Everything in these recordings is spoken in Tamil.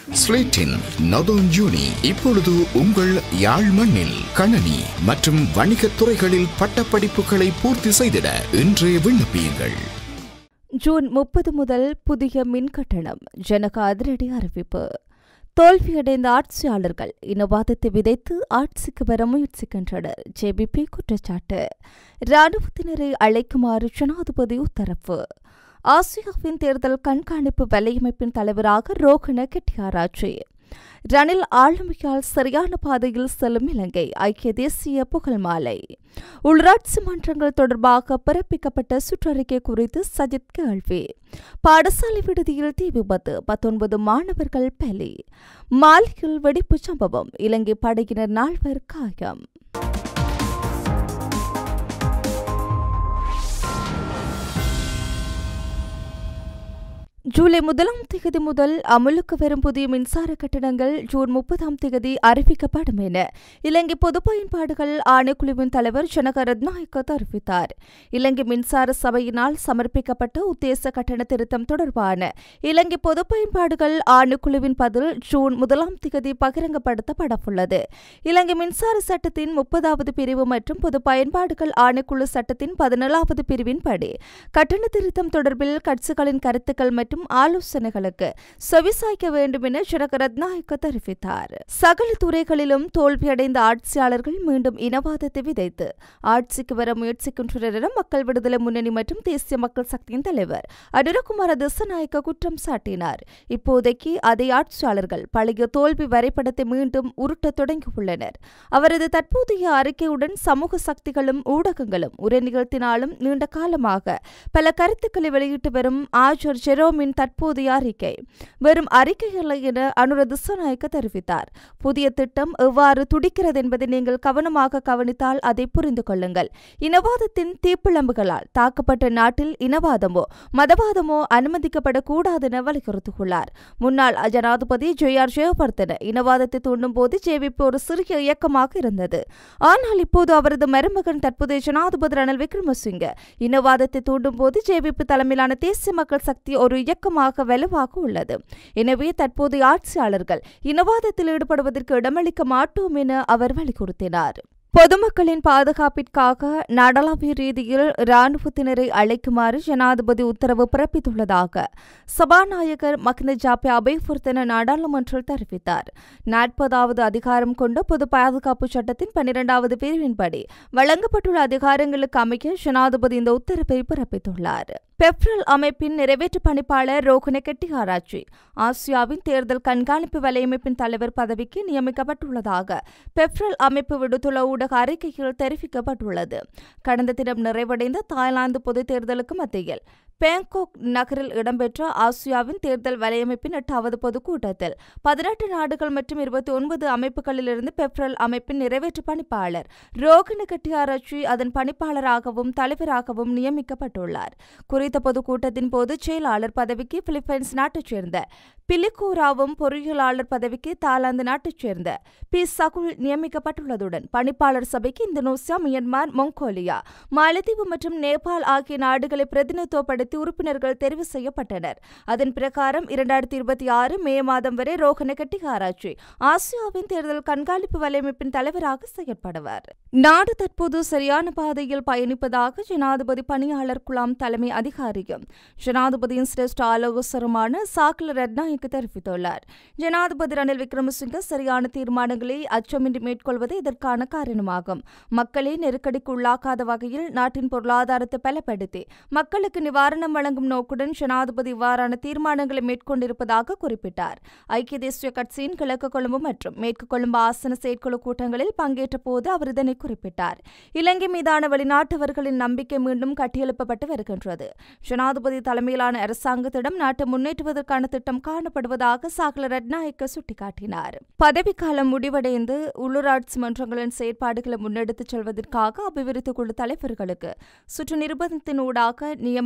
ஸ்லேட்டின் நொதர்ன் யூனி இப்பொழுது உங்கள் யாழ் மண்ணில் கணனி மற்றும் வணிகத் துறைகளில் பட்டப்படிப்புகளை பூர்த்தி செய்திட இன்றே விண்ணப்பியுங்கள். ஜூன் 30 முதல் புதிய மின் கட்டணம். ஜனக அதிரடி அறிவிப்பு. தோல்வியடைந்த ஆட்சியாளர்கள் இனவாதத்தை விதைத்து ஆட்சிக்கு வர முயற்சிக்கின்றனர். ஜேபிபி குற்றச்சாட்டு. இராணுவத்தினரை அழைக்குமாறு ஜனாதிபதி உத்தரவு. ஆசியாவின் தேர்தல் கண்காணிப்பு வலையமைப்பின் தலைவராக ரோகண கெட்டியாராட்சி. ரணில் ஆளுமையால் சரியான பாதையில் செல்லும் இலங்கை. ஐக்கிய தேசிய புகழ் மாலை. உள்ளாட்சி மன்றங்கள் தொடர்பாக பிறப்பிக்கப்பட்ட சுற்றறிக்கை குறித்து சஜித் கேள்வி. பாடசாலை விடுதியில் தீ விபத்து. 19 மாணவர்கள் பலி. மாலியில் வெடிப்பு சம்பவம். இலங்கை படையினர் 4 காயம். ஜூலை 1 முதல் அமலுக்கு வரும் புதிய மின்சார கட்டணங்கள் ஜூன் 30 அறிவிக்கப்படும் என இலங்கை பொது பயன்பாடுகள் ஆணைக்குழுவின் தலைவர் ஜனக ரத்நாயக்க தெரிவித்தார். இலங்கை மின்சார சபையினால் சமர்ப்பிக்கப்பட்ட உத்தேச கட்டண திருத்தம் தொடர்பான இலங்கை பொது பயன்பாடுகள் ஆணைக்குழுவின் பதில் ஜூன் 1 பகிரங்கப்படுத்தப்படவுள்ளது. இலங்கை மின்சார சட்டத்தின் 30வது பிரிவு மற்றும் பொது பயன்பாடுகள் ஆணைக்குழு சட்டத்தின் 17வது பிரிவின்படி கட்டண திருத்தம் தொடர்பில் கட்சிகளின் கருத்துக்கள் மற்றும் ஆலோசனைகளுக்கு செவிசாய்க்க வேண்டும் என ஜனக ரத்நாயக்க தெரிவித்தார். சகல துறைகளிலும் தோல்வியடைந்த ஆட்சியாளர்கள் மீண்டும் இனவாதத்தை விதைத்து ஆட்சிக்கு வர முயற்சிக்கின்றனர் என மக்கள் விடுதலை முன்னணி மற்றும் தேசிய மக்கள் சக்தியின் தலைவர் அனுரகுமார திசாநாயக்க குற்றம் சாட்டினார். இப்போதைக்கு அதே ஆட்சியாளர்கள் பழைய தோல்வி வரைபடத்தை மீண்டும் உருட்ட தொடங்கியுள்ளனர். அவரது தற்போதைய அறிக்கையுடன் சமூக சக்திகளும் ஊடகங்களும் உரை நிகழ்த்தினாலும் நீண்ட காலமாக பல கருத்துக்களை வெளியிட்டு வரும் ஆஜர் ஜெரோமின் தற்போதைய அறிக்கை வெறும் அறிக்கைகள் என அனுர திசாநாயக்க தெரிவித்தார். புதிய திட்டம் எவ்வாறு துடிக்கிறது என்பதை நீங்கள் கவனமாக கவனித்தால் அதை புரிந்து கொள்ளுங்கள். இனவாதத்தின் தீப்பிழம்புகளால் தாக்கப்பட்ட நாட்டில் இனவாதமோ மதவாதமோ அனுமதிக்கப்படக்கூடாது என வலியுறுத்தியுள்ளார். முன்னாள் ஜனாதிபதி ஜே.ஆர். ஜெயவர்தன இனவாதத்தை தூண்டும் போது ஜேவிபி ஒரு சிறிய இயக்கமாக இருந்தது. ஆனால் இப்போது அவரது மருமகன் தற்போதைய ஜனாதிபதி ரணில் விக்ரமசிங்க இனவாதத்தை தூண்டும் போது ஜேவிபி தலைமையிலான தேசிய மக்கள் சக்தி ஒரு இயக்கமாக வலுவாக உள்ளது. எனவே தற்போதைய ஆட்சியாளர்கள் இனவாதத்தில் ஈடுபடுவதற்கு இடமளிக்க மாட்டோம் என அவர் வலியுறுத்தினார். பொதுமக்களின் பாதுகாப்பிற்காக நாடளாவிய ரீதியில் இராணுவத்தினரை அழைக்குமாறு ஜனாதிபதி உத்தரவு பிறப்பித்துள்ளதாக சபாநாயகர் மஹிந்த ஜாப்பே அபேவர்தன நாடாளுமன்றில் தெரிவித்தார். 40வது அதிகாரம் கொண்ட பொது பாதுகாப்பு சட்டத்தின் 12வது பிரிவின்படி வழங்கப்பட்டுள்ள அதிகாரங்களுக்கு அமைய ஜனாதிபதி இந்த உத்தரவை பிறப்பித்துள்ளார். பெப்ரல் அமைப்பின் நிறைவேற்று பணிப்பாளர் ரோகண கெட்டியாராட்சி ஆசியாவின் தேர்தல் கண்காணிப்பு வலையமைப்பின் தலைவர் பதவிக்கு நியமிக்கப்பட்டுள்ளதாக பெப்ரல் அமைப்பு விடுத்துள்ள ஊடக அறிக்கையில் தெரிவிக்கப்பட்டுள்ளது. கடந்த தினம் நிறைவடைந்த தாய்லாந்து பொதுத் தேர்தலுக்கு மத்தியில் பேங்காக் நகரில் இடம்பெற்ற ஆசியாவின் தேர்தல் வலையமைப்பின் 8வது பொதுக்கூட்டத்தில் 18 நாடுகள் மற்றும் 29 அமைப்புகளிலிருந்து பெப்ரல் அமைப்பின் நிறைவேற்று பணிப்பாளர் ரோகண கெட்டியாராட்சி அதன் பணிப்பாளராகவும் தலைவராகவும் நியமிக்கப்பட்டுள்ளார். குறித்த பொதுக்கூட்டத்தின் போது செயலாளர் பதவிக்கு பிலிப்பைன்ஸ் நாட்டைச் சேர்ந்த பிலிகோராவும் பொறியியலாளர் பதவிக்கு தாய்லாந்து நாட்டைச் சேர்ந்த பி சகுல் நியமிக்கப்பட்டுள்ளதுடன் பணிப்பாளர் சபைக்கு இந்தோனேசியா, மியான்மர், மொங்கோலியா, மாலத்தீவு மற்றும் நேபாள் ஆகிய நாடுகளை பிரதிநிதித்துவப்படுத்தி உறுப்பினர்கள் தெரிவு செய்யப்பட்டனர். அதன் பிரகாரம் 2026 மே மாதம் வரை ரோகண கெட்டியாராட்சி ஆசியாவின் தேர்தல் கண்காணிப்பு வலையமைப்பின் தலைவராக செயற்படுவார். நாடு தற்போது சரியான பாதையில் பயணிப்பதாக ஜனாதிபதி பணியாளர் குழாம் தலைமை அதிகாரியும் ஜனாதிபதியின் சிரேஷ்ட ஆலோசகருமான சாக்ல ரட்நாயக்க தெரிவித்துள்ளார். ஜனாதிபதி ரணில் விக்ரமசிங்க சரியான தீர்மானங்களை அச்சமின்றி மேற்கொள்வது இதற்கான காரணமாகும். மக்களை நெருக்கடிக்கு உள்ளாக்காத வகையில் நாட்டின் பொருளாதாரத்தை பலப்படுத்தி மக்களுக்கு நிவாரணம் வழங்கும் நோக்குடன் ஜனாதிபதி இவ்வாறான தீர்மானங்களை மேற்கொண்டிருப்பதாக குறிப்பிட்டார். ஐக்கிய தேசிய கட்சியின் கிழக்கு கொழும்பு மற்றும் மேற்கு கொழும்பு ஆசன செயற்குழு கூட்டங்களில் பங்கேற்ற போது அவர் இதனை குறிப்பிட்டார். இலங்கை மீதான வெளிநாட்டவர்களின் நம்பிக்கை மீண்டும் கட்டியெழுப்பப்பட்டு வருகின்றது. ஜனாதிபதி தலைமையிலான அரசாங்கத்திடம் நாட்டை முன்னேற்றுவதற்கான திட்டம் காணப்படுவதாக சாகல ரட்நாயக்க சுட்டிக்காட்டினார். பதவிக்காலம் முடிவடைந்து உள்ளூராட்சி மன்றங்களின் செயற்பாடுகளை முன்னெடுத்துச் செல்வதற்காக அபிவிருத்தி குழு தலைவர்களுக்கு சுற்று நிர்பந்தத்தினூடாக நியமனங்களை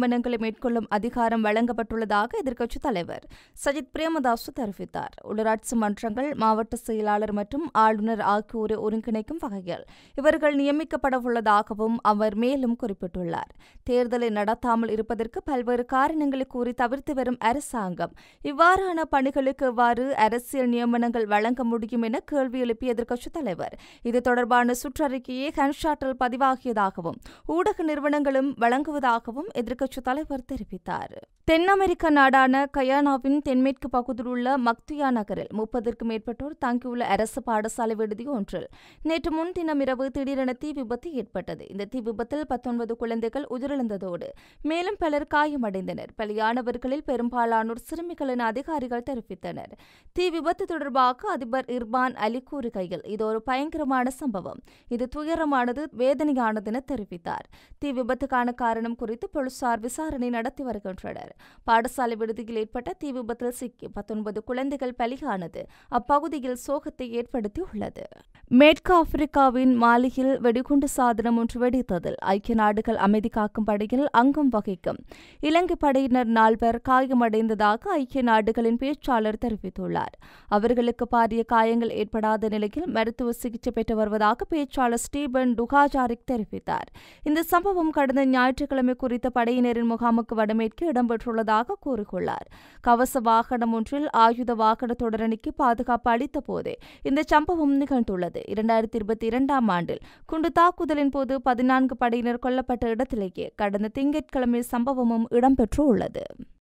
மேற்கொள்ளும் அதிகாரம் வழங்கப்பட்டுள்ளதாக எதிர்க்கட்சித் தலைவர் சஜித் பிரேமதாசு தெரிவித்தார். உள்ளூராட்சி மன்றங்கள், மாவட்ட செயலாளர் மற்றும் ஆளுநர் ஆகியோரை ஒருங்கிணைக்கும் வகையில் இவர்கள் நியமிக்கப்படவுள்ளதாகவும் அவர் மேலும் குறிப்பிட்டுள்ளார். தேர்தலை நடத்தாமல் இருப்பதற்கு பல்வேறு காரணங்களை கூறி தவிர்த்து வரும் அரசாங்கம் இவ்வாறான பணிகளுக்கு எவ்வாறு அரசியல் நியமனங்கள் வழங்க முடியும் என கேள்வி எழுப்பிய எதிர்க்கட்சித் தலைவர் இது தொடர்பான சுற்றறிக்கையை ஹன்ஷாட்டில் பதிவாகியதாகவும் ஊடக நிறுவனங்களும் வழங்குவதாகவும் எதிர்க்கட்சித் தலைவர் தெரிவித்தார். தென் அமெரிக்க நாடான கயானாவின் தென்மேற்கு பகுதியில் உள்ள மக்துயா நகரில் 30க்கும் மேற்பட்டோர் தங்கியுள்ள அரசு பாடசாலை விடுதி ஒன்றில் நேற்று முன்தினம் இரவு திடீரென தீ விபத்து ஏற்பட்டது. இந்த தீ விபத்தில் 19 குழந்தைகள் உயிரிழந்ததோடு மேலும் பலர் காயமடைந்தனர். பலியானவர்களில் பெரும்பாலானோர் சிறுமிகள் என அதிகாரிகள் தெரிவித்தனர். தீ விபத்து தொடர்பாக அதிபர் இர்பான் அலி கூறுகையில் இது ஒரு பயங்கரமான சம்பவம், இது துயரமானது, வேதனையானது என தெரிவித்தார். தீ விபத்துக்கான காரணம் குறித்து போலீசார் விசாரணை நடத்தி வருகின்றனர். பாடசாலை விடுதியில் ஏற்பட்ட தீ விபத்தில் சிக்கி 19 குழந்தைகள் பலியானது அப்பகுதியில் சோகத்தை ஏற்படுத்தியுள்ளது. மேற்கு ஆப்பிரிக்காவின் மாலியில் வெடிகுண்டு சாதனம் ஒன்று வெடித்ததில் ஐக்கிய நாடுகள் அமைதி காக்கும் படையில் அங்கம் வகிக்கும் இலங்கை படையினர் 4 பேர் காயமடைந்ததாக ஐக்கிய நாடுகளின் பேச்சாளர் தெரிவித்துள்ளார். அவர்களுக்கு பாரிய காயங்கள் ஏற்படாத நிலையில் மருத்துவ சிகிச்சை பெற்று வருவதாக பேச்சாளர் ஸ்டீபன் டுகாஜாரிக் தெரிவித்தார். இந்த சம்பவம் கடந்த ஞாயிற்றுக்கிழமை குறித்த படையினரின் முகாமுக்கு வடமேற்கு இடம்பெற்றுள்ளதாக கூறியுள்ளார். கவச வாகனம் ஒன்றில் ஆயுத வாகன தொடரணிக்கு பாதுகாப்பு அளித்த போதே இந்த சம்பவம் நிகழ்ந்துள்ளது. 2022ஆம் ஆண்டில் குண்டு தாக்குதலின் போது 14 படையினர் கொல்லப்பட்ட இடத்திலேயே கடந்த திங்கட்கிழமை சம்பவமும் இடம்பெற்றுள்ளது.